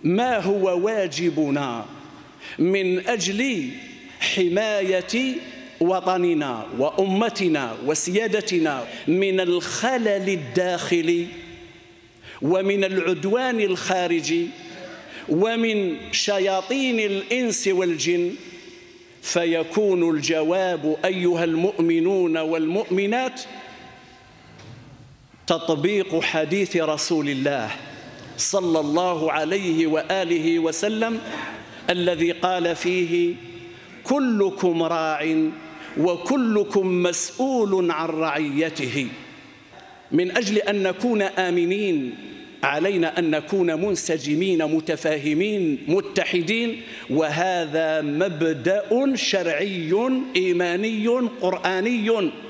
ما هو واجبنا من أجل حماية وطننا وأمتنا وسيادتنا من الخلل الداخلي ومن العدوان الخارجي ومن شياطين الإنس والجن، فيكون الجواب أيها المؤمنون والمؤمنات تطبيق حديث رسول الله صلى الله عليه وآله وسلم الذي قال فيه: كلكم راع وكلكم مسؤول عن رعيته. من أجل أن نكون آمنين علينا أن نكون منسجمين متفاهمين متحدين، وهذا مبدأ شرعي إيماني قرآني